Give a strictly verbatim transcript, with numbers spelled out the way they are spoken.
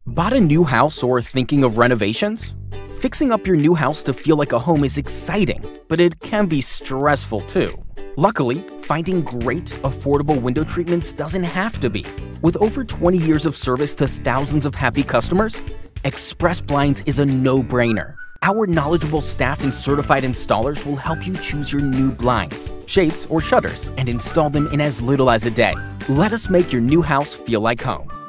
Bought a new house or thinking of renovations? Fixing up your new house to feel like a home is exciting, but it can be stressful too. Luckily, finding great, affordable window treatments doesn't have to be. With over twenty years of service to thousands of happy customers, Express Blinds is a no-brainer. Our knowledgeable staff and certified installers will help you choose your new blinds, shades, or shutters and install them in as little as a day. Let us make your new house feel like home.